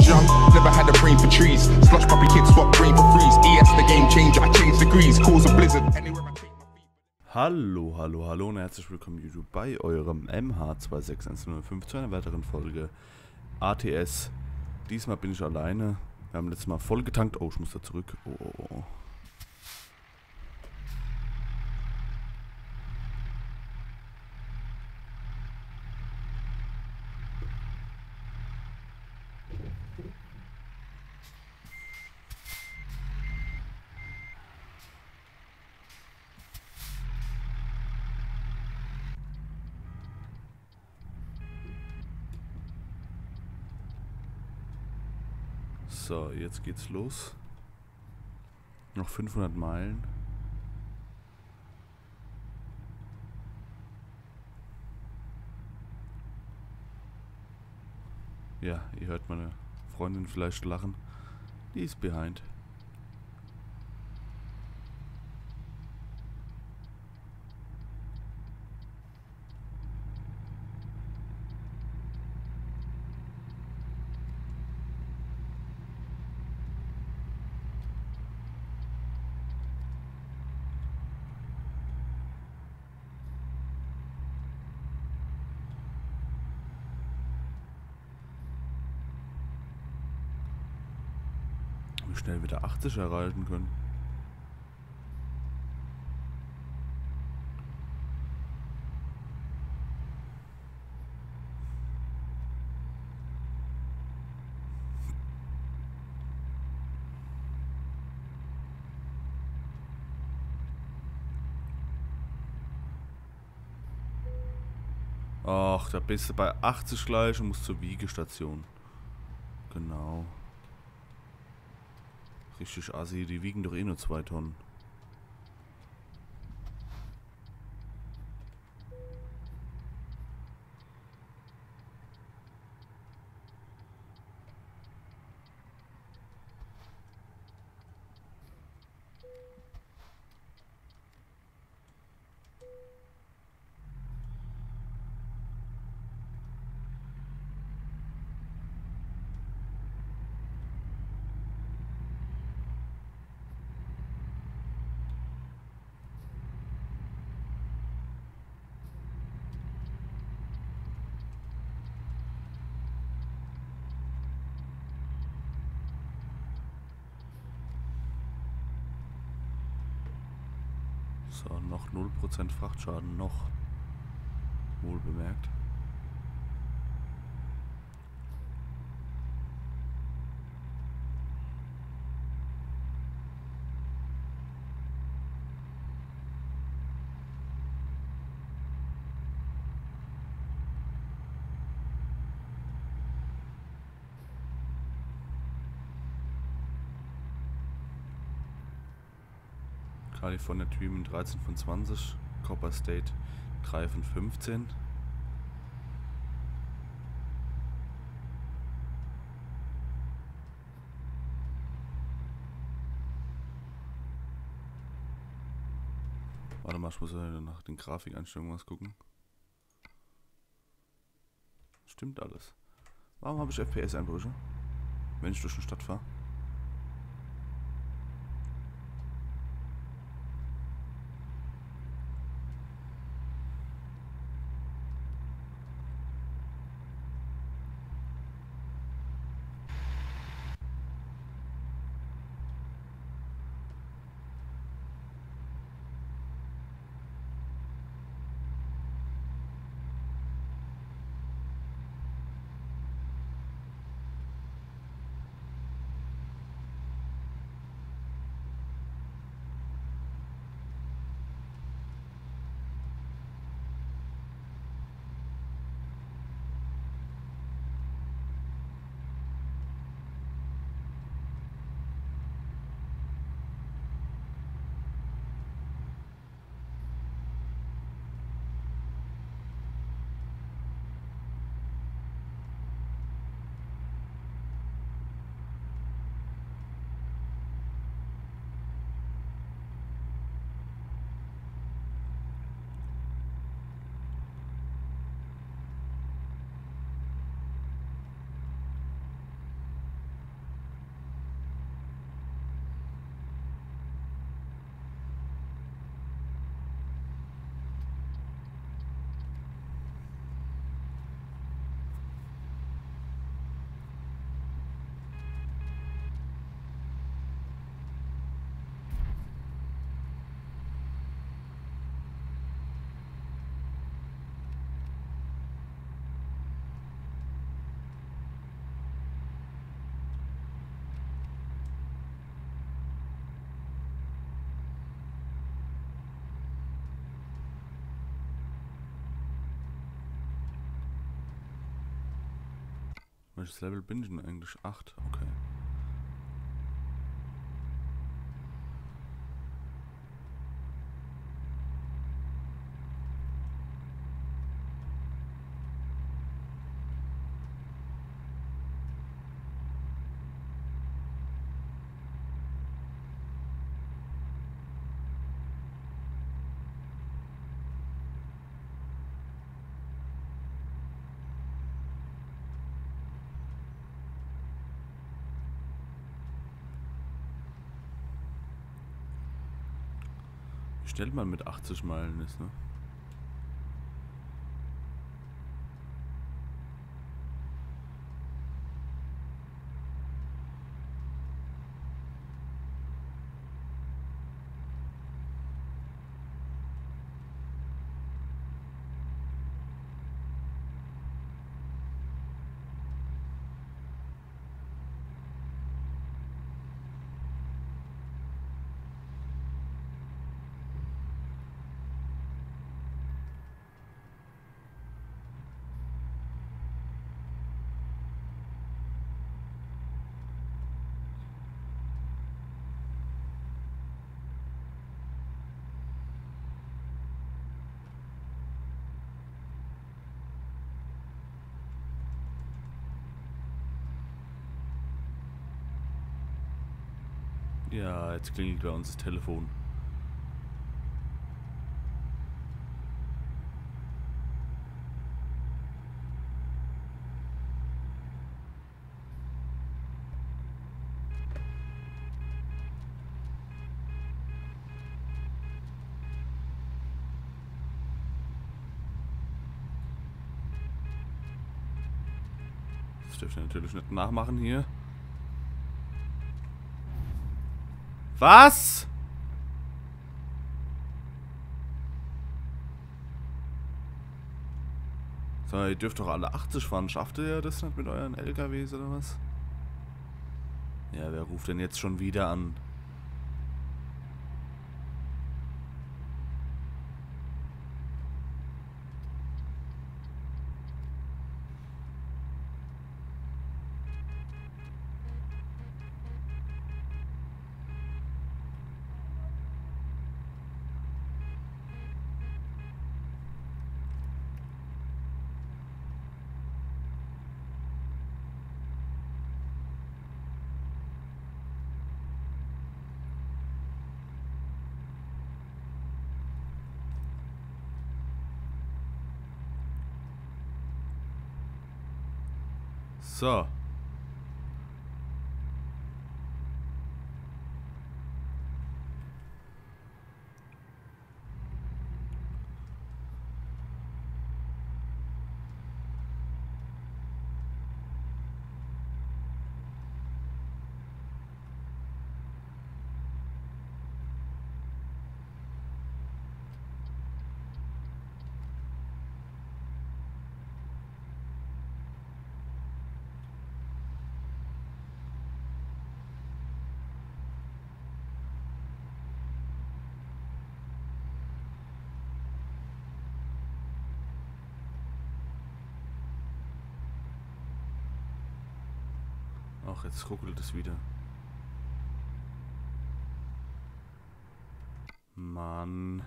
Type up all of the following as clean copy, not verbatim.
was young, never had a brain for trees. Slush puppy kids swap brain for freeze. ES the game changer, I change degrees. Cause a blizzard anywhere I take my feet. Hallo und herzlich willkommen YouTube bei eurem MH26105 zu einer weiteren Folge ATS. Diesmal bin ich alleine. Wir haben letztes Mal voll getankt. Oh, ich muss da zurück. Oh. So, jetzt geht's los. Noch 500 Meilen. Ja, ihr hört meine Freundin vielleicht lachen. Die ist behind. Wie schnell wieder 80 erreichen können. Ach, da bist du bei 80 gleich und musst zur Wiegestation. Genau. Richtig assi, die wiegen doch eh nur 2 Tonnen. So, noch 0% Frachtschaden, noch. Wohl bemerkt. California Dreaming 13 von 20, Copper State 3 von 15. Warte mal, ich muss nach den Grafikeinstellungen was gucken. Stimmt alles. Warum habe ich FPS-Einbrüche, wenn ich durch die Stadt fahre? Welches Level bin ich denn eigentlich? 8, okay. Wie schnell man mit 80 Meilen ist, ne? Ja, jetzt klingelt bei uns das Telefon. Das dürft ihr natürlich nicht nachmachen hier. Was? So, ihr dürft doch alle 80 fahren. Schafft ihr das nicht mit euren LKWs oder was? Ja, wer ruft denn jetzt schon wieder an? So. Ach, jetzt ruckelt es wieder. Mann.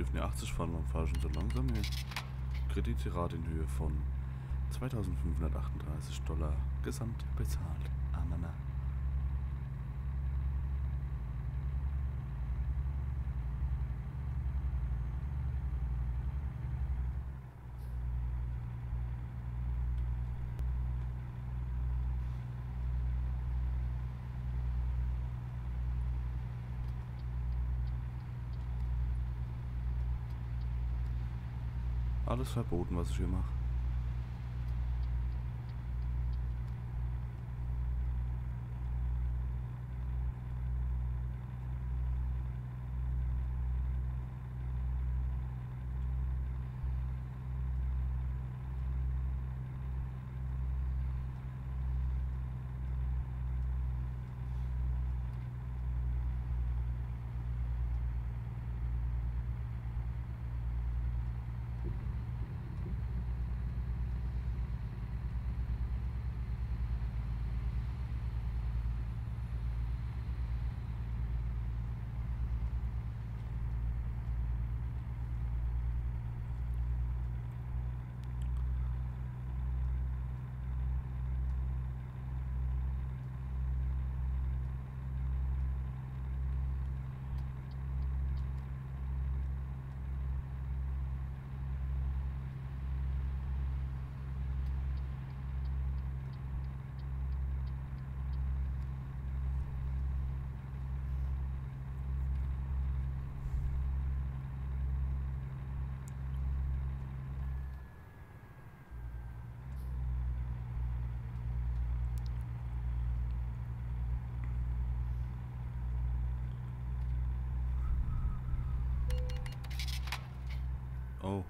dürfen ja 80 fahren, warum fahre ich schon so langsam hier? Kreditrate in Höhe von 2.538 Dollar gesamt bezahlt. Amana. Alles verboten, was ich hier mache. Oh.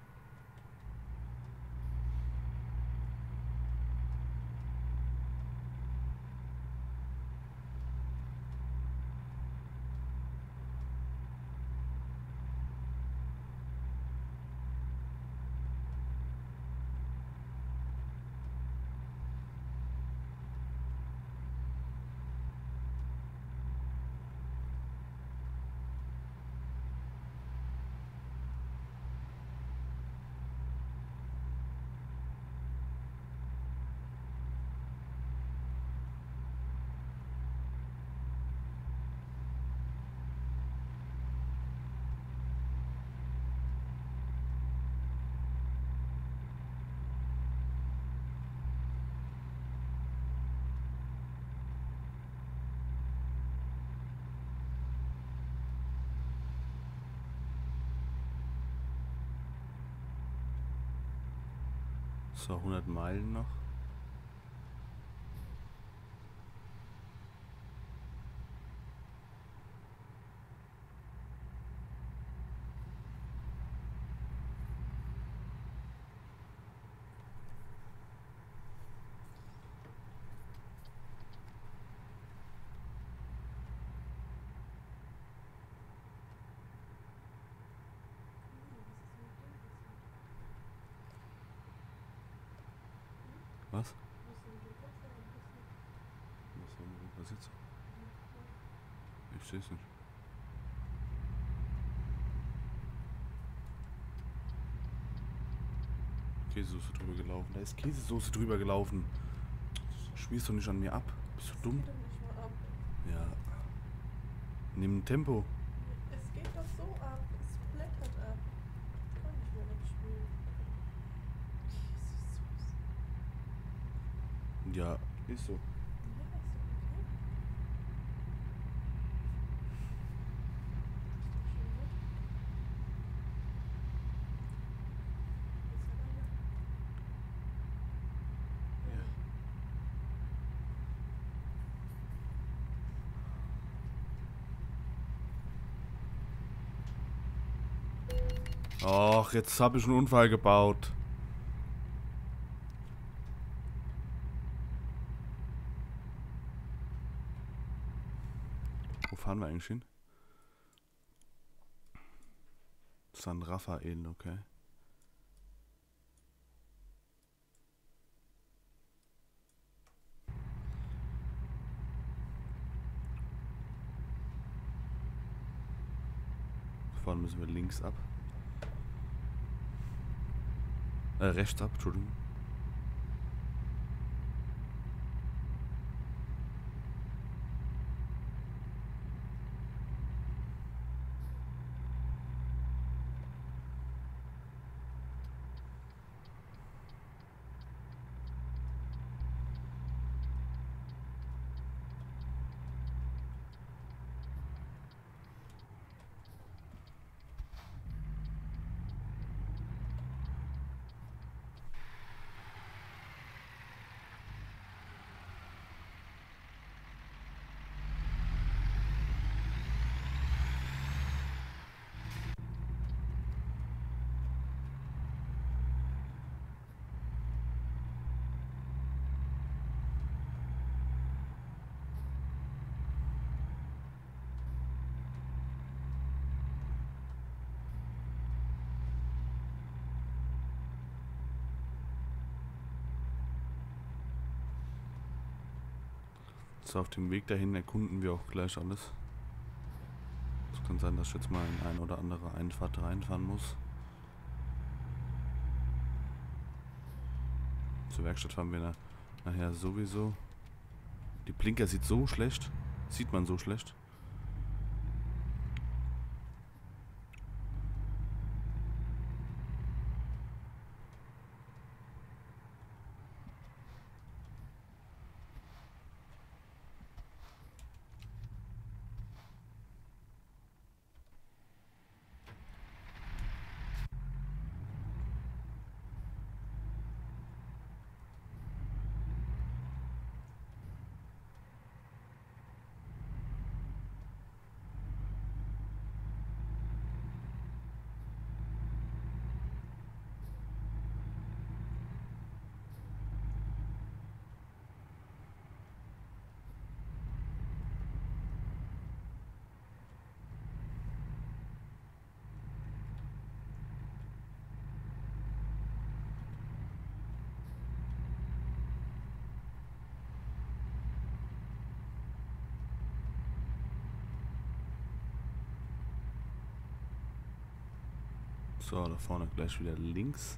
So, 100 Meilen noch. Was? Was jetzt? Ich sehe es nicht. Käsesoße drüber gelaufen. Da ist Käsesoße drüber gelaufen. Schmierst du nicht an mir ab? Bist du dumm? Ja. Nimm ein Tempo. Es geht doch so ab. Es blättert ab. Kann nicht mehr wegspielen. Ja, ist so. Ja, ist doch okay. Och, jetzt habe ich einen Unfall gebaut. Wo fahren wir eigentlich hin? San Rafael, okay. Fahren müssen wir links ab. Rechts ab, Entschuldigung. So, auf dem Weg dahin erkunden wir auch gleich alles. Es kann sein, dass ich jetzt mal in eine oder andere Einfahrt reinfahren muss. Zur Werkstatt fahren wir nachher sowieso. Die Blinker sieht so schlecht. Sieht man so schlecht. So, da vorne gleich wieder links.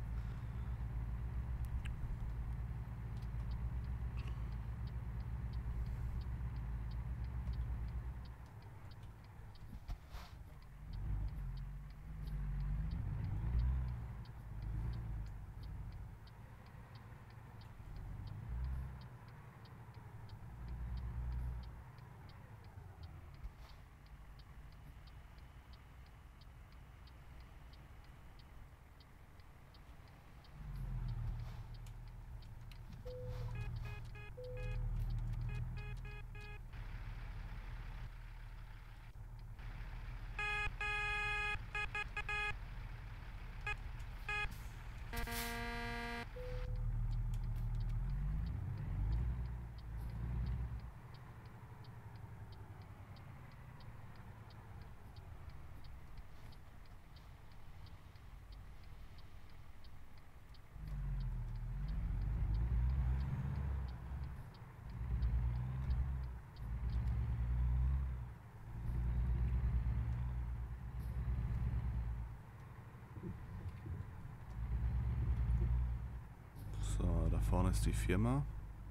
So, da vorne ist die Firma.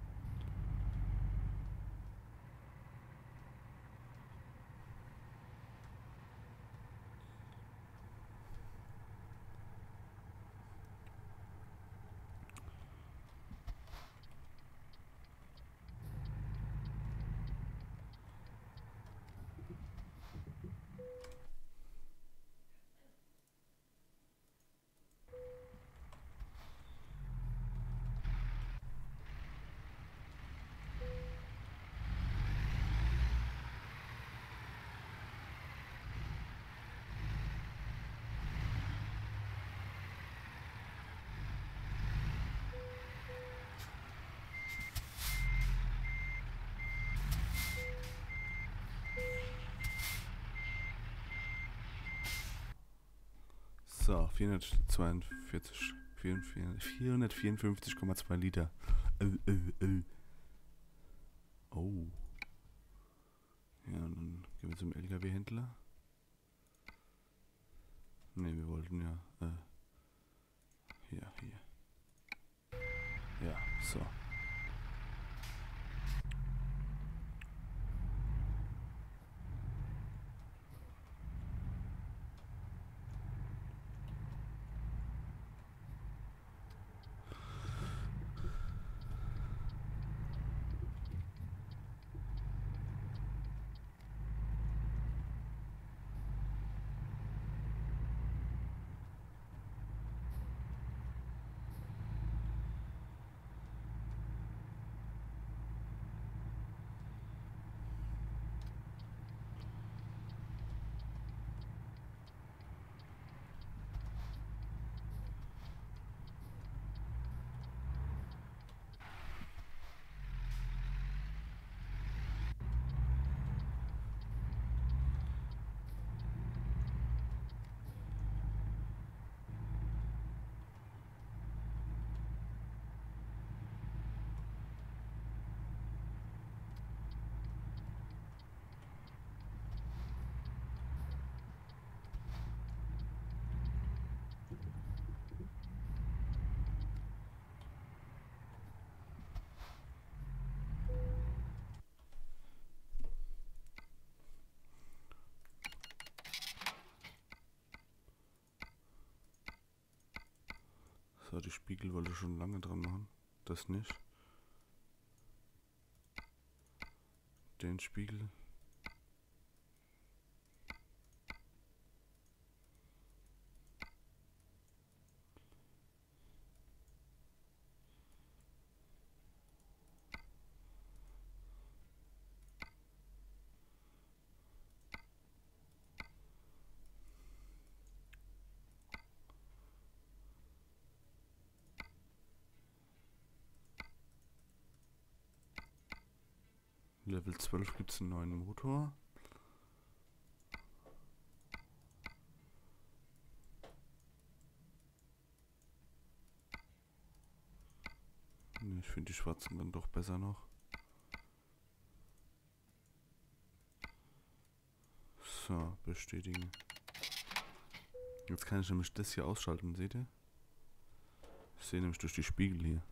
So, 454,2 Liter. Oh. Ja, dann gehen wir zum LKW-Händler. Ne, wir wollten ja, hier. Ja, so. So, die Spiegel wollte ich schon lange dran machen. Das nicht. Den Spiegel. Level 12 gibt es einen neuen Motor. Nee, ich finde die schwarzen dann doch besser noch. So, bestätigen. Jetzt kann ich nämlich das hier ausschalten, seht ihr? Ich sehe nämlich durch die Spiegel hier.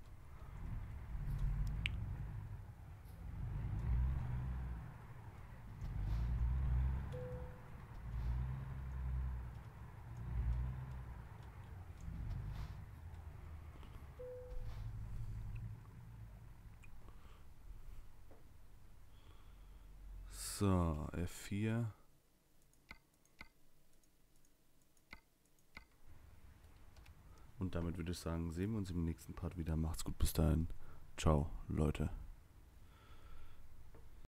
So, F4. Und damit würde ich sagen, sehen wir uns im nächsten Part wieder. Macht's gut, bis dahin. Ciao, Leute.